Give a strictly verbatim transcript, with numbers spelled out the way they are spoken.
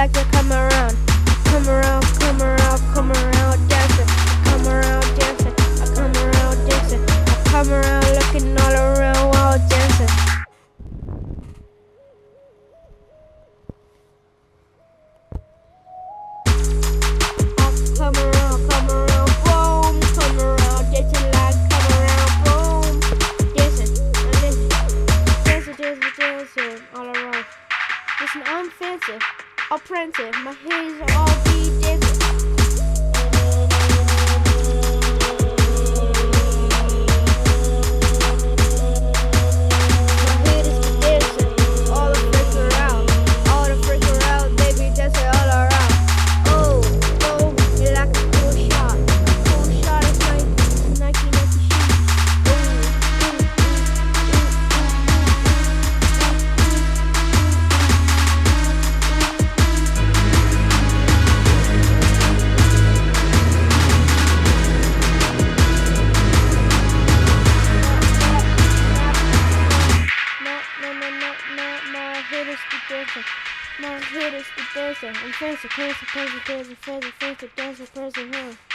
like to come around. Come around, come around, come around dancing. Come around dancing. I come around dancing. I come around looking all around while dancing. I come around, come around, boom, come around dancing like come around, boom, dancing, dancing, dancing, dancing, dancing all around. Listen, I'm fancy, all prancy, my hands are all be dancing. My head is the dancing. I'm fancy, fancy, fancy, fancy, fancy, fancy, dancing person here.